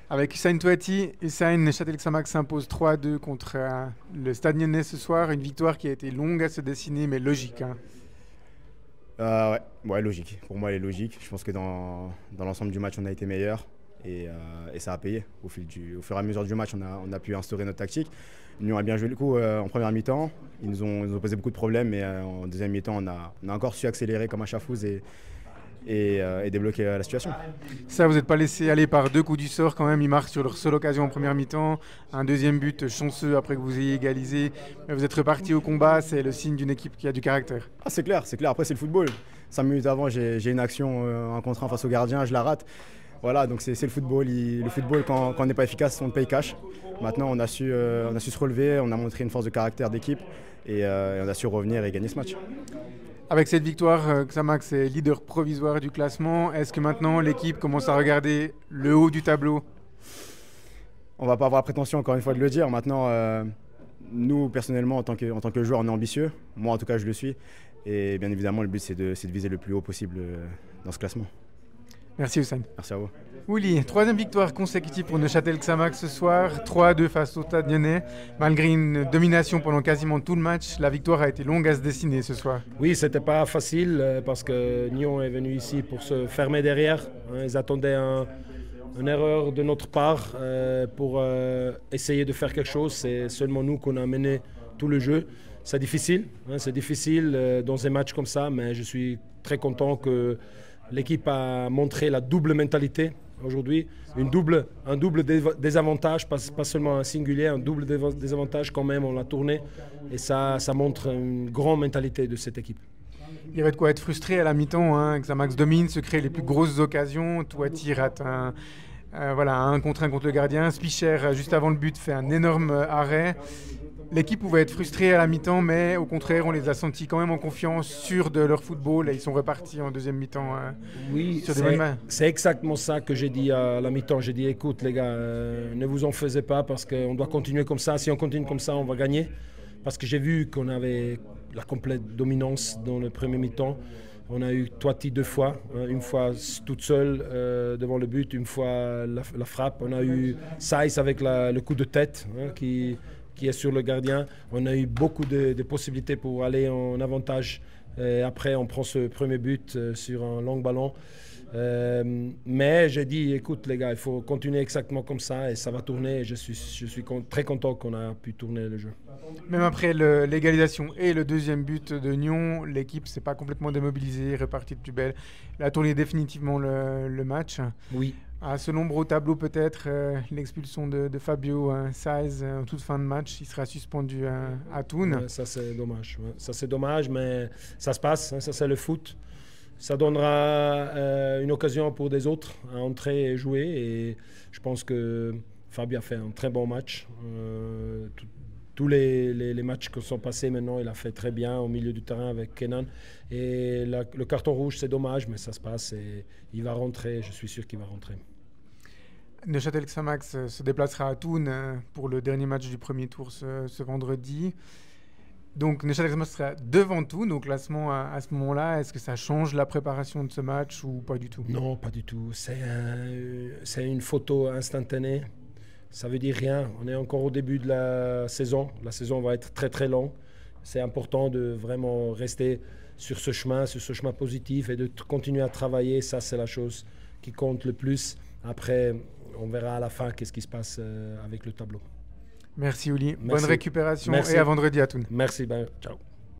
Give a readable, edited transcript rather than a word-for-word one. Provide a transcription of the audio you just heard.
Avec Hussein Touati, Hussein, Neuchâtel Xamax s'impose 3-2 contre le Stade Lyonnais ce soir. Une victoire qui a été longue à se dessiner, mais logique, hein. Ouais, logique. Pour moi, elle est logique. Je pense que dans l'ensemble du match, on a été meilleur et ça a payé. Au fur et à mesure du match, on a pu instaurer notre tactique. Nous, on a bien joué le coup en première mi-temps. Ils nous ont posé beaucoup de problèmes, mais en deuxième mi-temps, on a encore su accélérer comme un chafouz et débloquer la situation. Ça, vous n'êtes pas laissé aller par deux coups du sort quand même. Ils marquent sur leur seule occasion en première mi-temps. Un deuxième but chanceux après que vous ayez égalisé. Mais vous êtes reparti au combat. C'est le signe d'une équipe qui a du caractère. Ah, c'est clair. Après, c'est le football. 5 minutes avant, j'ai une action, un contre un face au gardien, je la rate. Voilà, donc c'est le football. Le football, quand on n'est pas efficace, on paye cash. Maintenant, on a su se relever, on a montré une force de caractère d'équipe et on a su revenir et gagner ce match. Avec cette victoire, Xamax est leader provisoire du classement. Est-ce que maintenant l'équipe commence à regarder le haut du tableau? On ne va pas avoir prétention, encore une fois, de le dire. Maintenant, nous, personnellement, en tant que joueur, on est ambitieux. Moi, en tout cas, je le suis. Et bien évidemment, le but, c'est de viser le plus haut possible dans ce classement. Merci Hussein. Merci à vous. Willy, troisième victoire consécutive pour Neuchâtel Xamax ce soir, 3-2 face au Stade Lyonnais. Malgré une domination pendant quasiment tout le match, la victoire a été longue à se dessiner ce soir. Oui, c'était pas facile parce que Nyon est venu ici pour se fermer derrière. Ils attendaient une erreur de notre part pour essayer de faire quelque chose. C'est seulement nous qu'on a mené tout le jeu. C'est difficile dans un match comme ça, mais je suis très content que l'équipe a montré la double mentalité aujourd'hui, un double désavantage, pas seulement un singulier, un double désavantage quand même, on l'a tourné et ça montre une grande mentalité de cette équipe. Il y avait de quoi être frustré à la mi-temps, hein. Xamax domine, se crée les plus grosses occasions, Touati rate un contre un contre le gardien, Spicher juste avant le but fait un énorme arrêt. L'équipe pouvait être frustrée à la mi-temps, mais au contraire, on les a sentis quand même en confiance, sûrs de leur football, et ils sont repartis en deuxième mi-temps. Oui, sur des bonnes mains. C'est exactement ça que j'ai dit à la mi-temps. J'ai dit, écoute les gars, ne vous en faisez pas parce qu'on doit continuer comme ça. Si on continue comme ça, on va gagner. Parce que j'ai vu qu'on avait la complète dominance dans le premier mi-temps. On a eu Touati 2 fois, une fois toute seule devant le but, une fois la frappe. On a eu Saïs avec le coup de tête qui est sur le gardien. On a eu beaucoup de possibilités pour aller en avantage. Et après, on prend ce premier but sur un long ballon. Mais j'ai dit, écoute les gars, il faut continuer exactement comme ça et ça va tourner. Et je suis très content qu'on a pu tourner le jeu. Même après l'égalisation et le deuxième but de Nyon, l'équipe ne s'est pas complètement démobilisée, repartie de plus belle. Elle a tourné définitivement le match. Oui. À ce nombre au tableau peut-être, l'expulsion de Fabio Saez en toute fin de match, il sera suspendu à Thun. Ouais, ça c'est dommage. Ouais. Ça c'est dommage, mais ça se passe, ça c'est le foot. Ça donnera une occasion pour des autres à entrer et jouer. Et je pense que Fabio a fait un très bon match. Tous les matchs qui sont passés maintenant, il a fait très bien au milieu du terrain avec Kenan. Et le carton rouge, c'est dommage, mais ça se passe et il va rentrer. Je suis sûr qu'il va rentrer. Neuchâtel Xamax se déplacera à Thun pour le dernier match du premier tour ce vendredi. Donc Neuchâtel Xamax sera devant Thun au classement à ce moment-là. Est-ce que ça change la préparation de ce match ou pas du tout? Non, pas du tout. C'est une photo instantanée. Ça veut dire rien. On est encore au début de la saison. La saison va être très très longue. C'est important de vraiment rester sur ce chemin positif et de continuer à travailler. Ça, c'est la chose qui compte le plus. Après, on verra à la fin qu'est-ce qui se passe avec le tableau. Merci Uli. Merci. Bonne récupération. Merci. Et à vendredi à Thun. Merci, ciao.